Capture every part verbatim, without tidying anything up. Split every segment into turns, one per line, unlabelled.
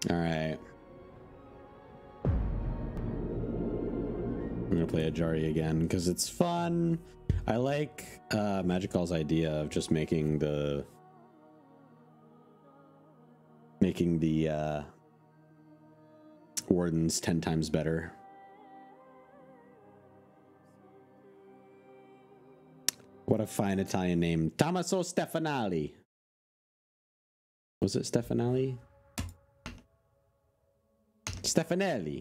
All right. I'm gonna play a Jari again because it's fun. I like uh, Magicall's idea of just making the making the uh, wardens ten times better. What a fine Italian name, TomStefanelli. Was it Stefanelli? Stefanelli.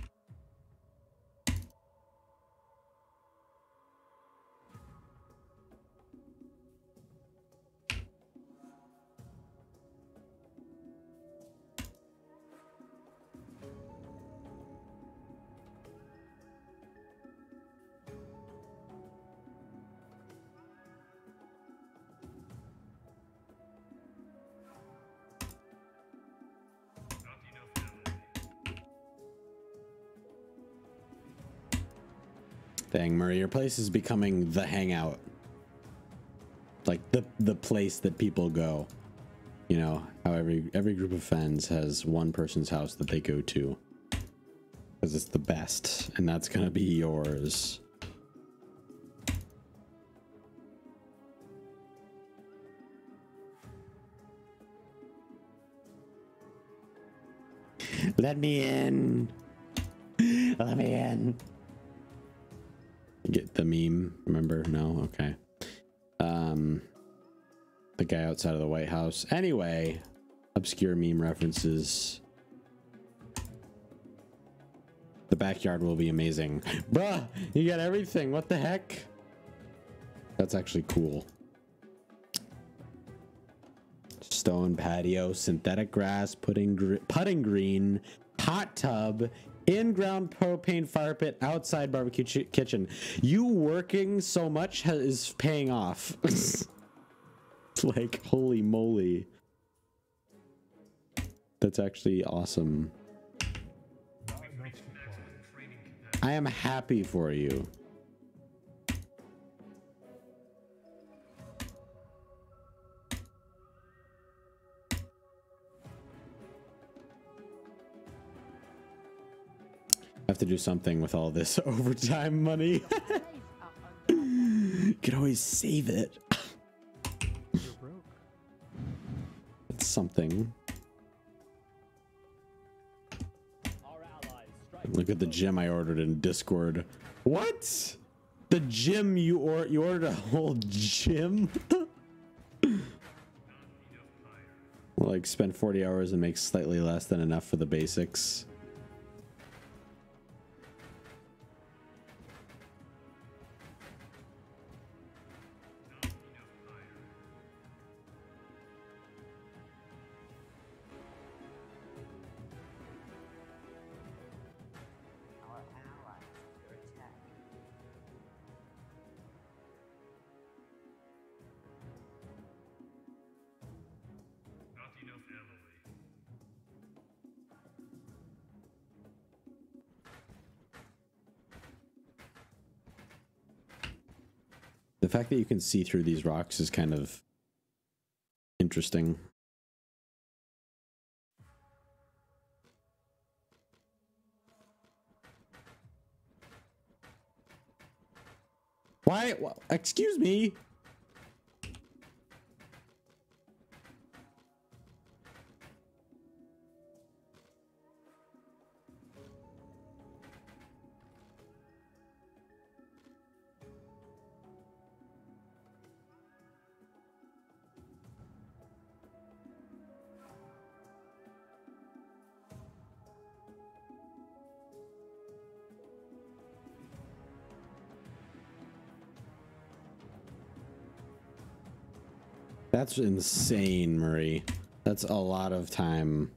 Dang, Murray, your place is becoming the hangout. Like the the place that people go. You know, how every every group of fans has one person's house that they go to. Because it's the best, and that's gonna be yours. Let me in. Let me in. Get the meme, remember? No? Okay. Um, the guy outside of the White House. Anyway, obscure meme references. The backyard will be amazing. Bruh, you got everything. What the heck? That's actually cool. Stone patio, synthetic grass, putting gr putting green, hot tub, in-ground propane fire pit, outside barbecue ch kitchen. You working so much is paying off. Like, holy moly. That's actually awesome. I am happy for you. I have to do something with all this overtime money. Could always save it. That's something. Look at the gym I ordered in Discord. What? The gym you or you ordered a whole gym? Like spend forty hours and make slightly less than enough for the basics. The fact that you can see through these rocks is kind of interesting. Why? Well, excuse me. That's insane, Murray. That's a lot of time.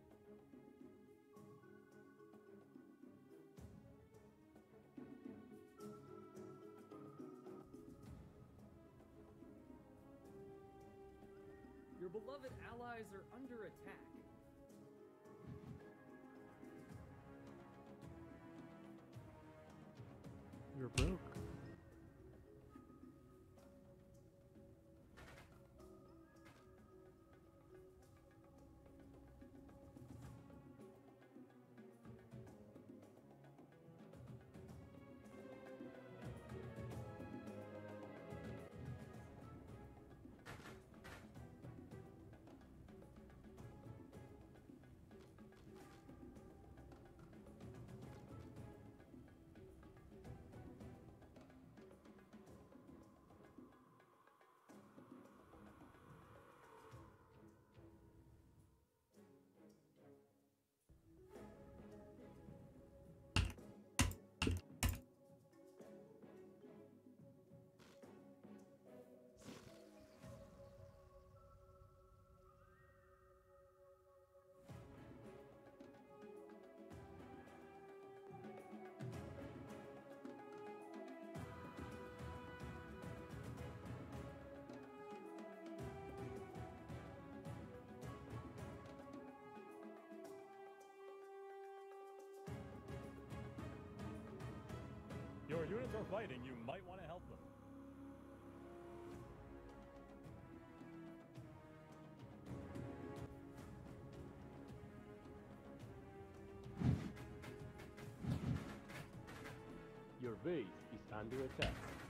Your beloved allies are under attack. You're broke.
units are fighting, you might want to help them.
Your base is under attack.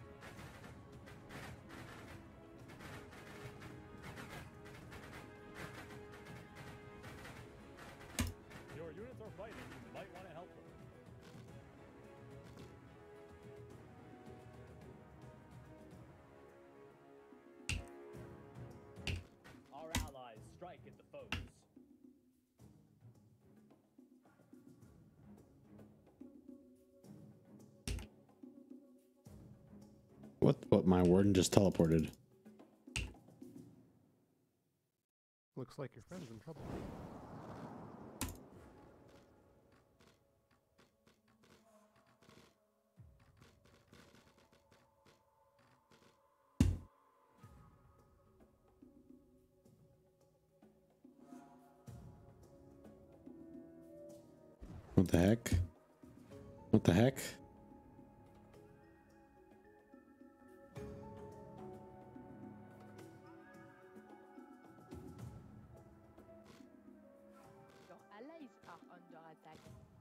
Your units are fighting, you might want to help them. Our allies strike at the foes.
What? What? My warden just teleported.
Looks like your friend's in trouble.
What the heck? What the heck?
Your allies are under attack.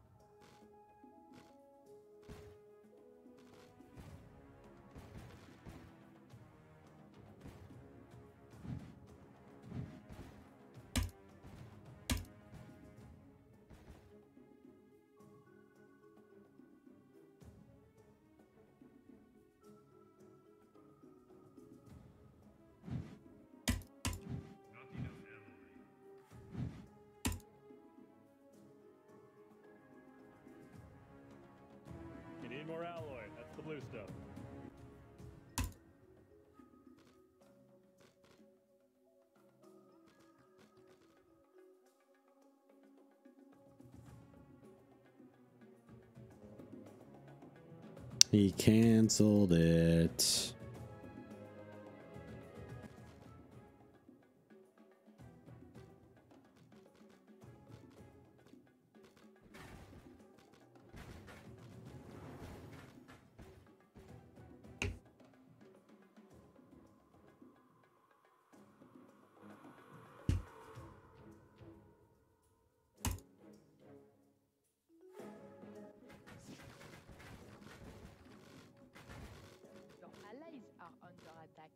You need more alloy. That's the blue stuff.
He canceled it.
Your allies are under attack.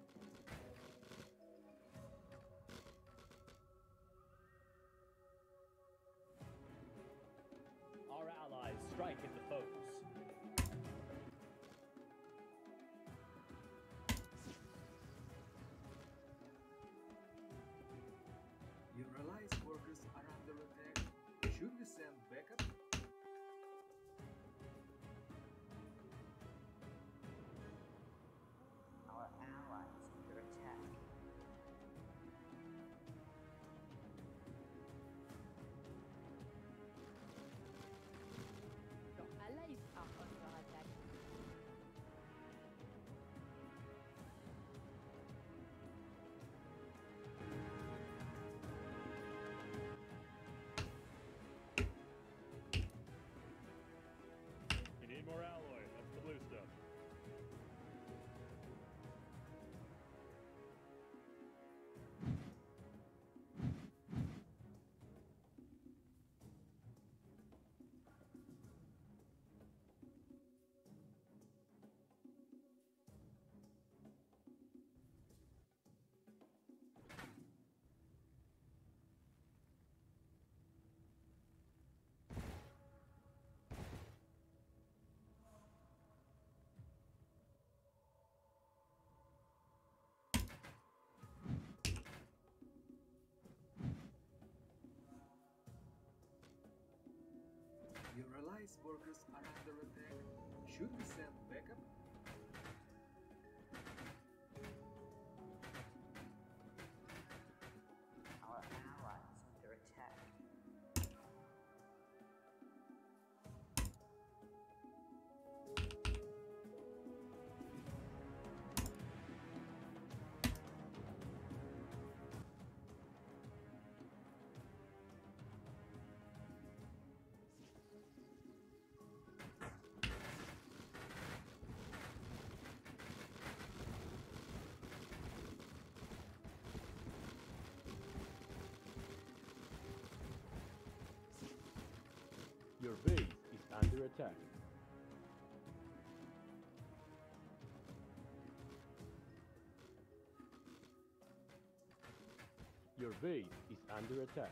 Our allies strike at the foes.
Your allies' workers are under attack. Should we send backup?
Our allies under attack.
Your allies are under attack.
You need more alloy. That's the blue stuff.
Your allies' workers are under attack. Should we send backup?
Our allies under attack.
under attack. Your base is under attack.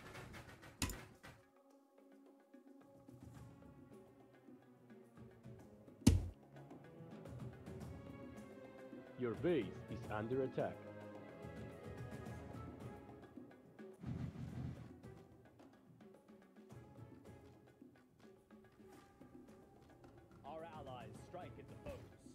Your base is under attack.
Our allies strike at the foes.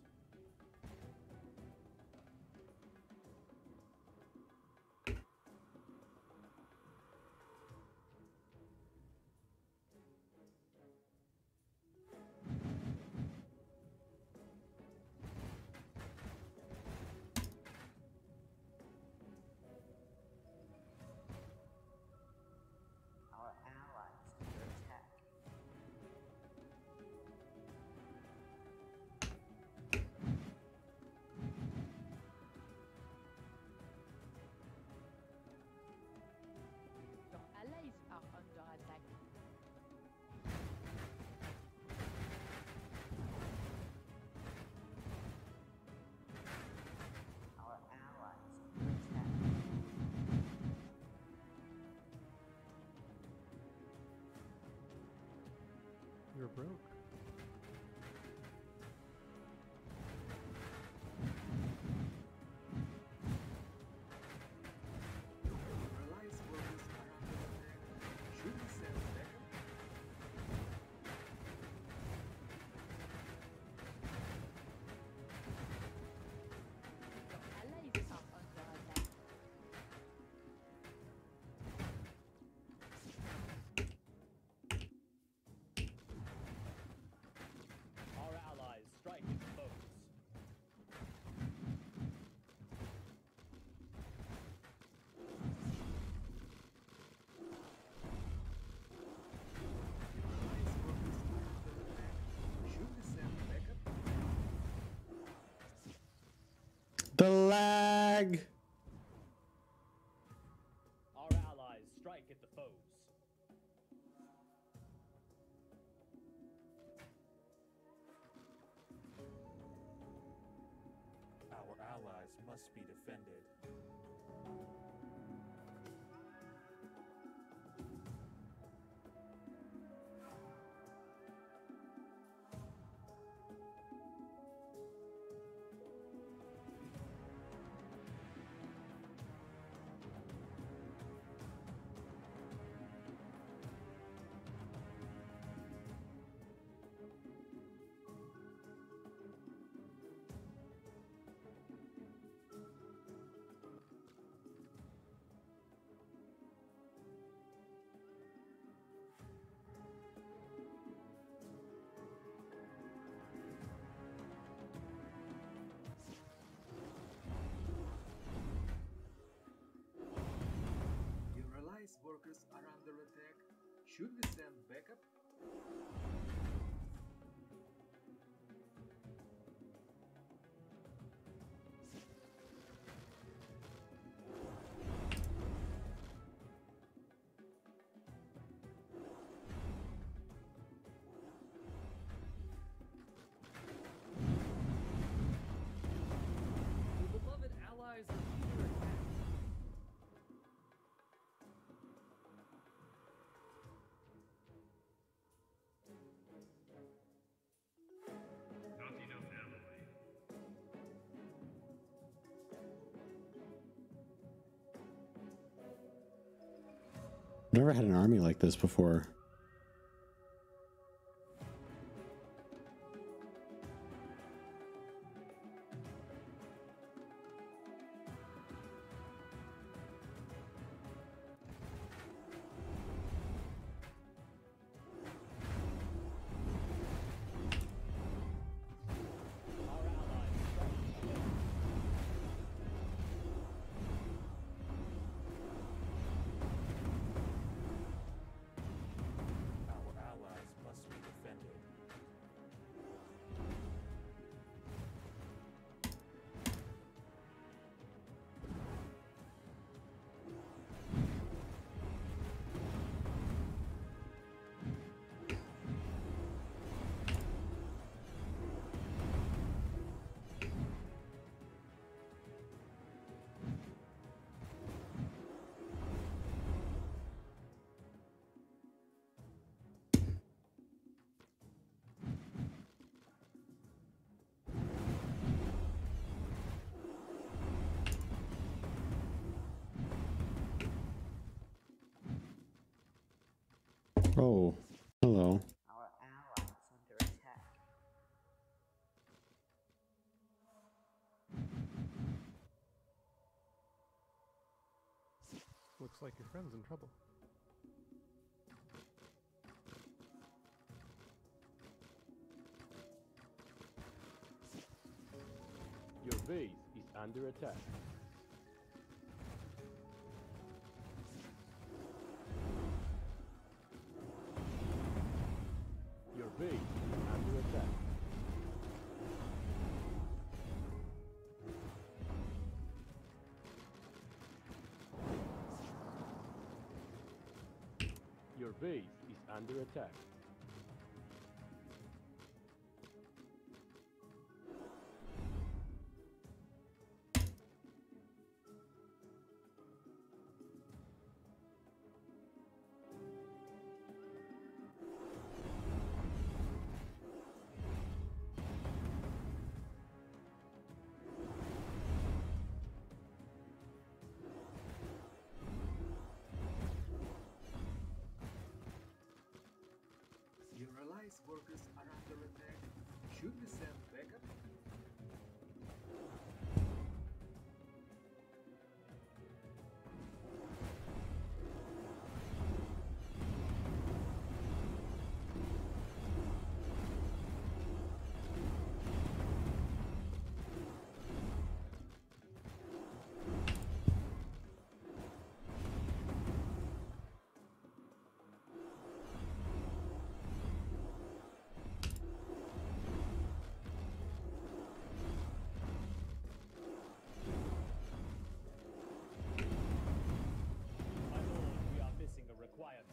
Our allies under attack.
Your allies are under attack.
Our allies under attack.
You're broke.
Your allies' workers are under attack. Should we send backup?
Your allies are under attack.
Our allies strike at the foes.
Your allies' workers are under attack. Should we send backup?
The lag.
Our allies strike at the foes.
Our allies must be defended.
Your allies' workers are under attack. Should we send backup?
Your beloved allies are under attack.
I've never had an army like this before.
Our allies strike.
Oh, hello.
Our allies under attack.
Looks like your friend's in trouble.
Your base is under attack. Your base is under attack. Your base is under attack.
Your allies' workers are under attack. Should we send backup?
My lord, we are missing a requirement.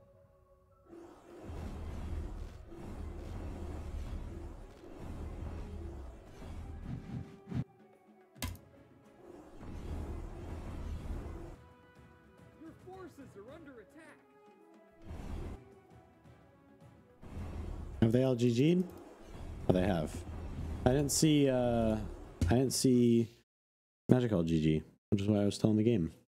Your forces are under attack.
Have they all G G'd? Oh, they have. I didn't see, uh, I didn't see Magicall G G, which is why I was still in the game.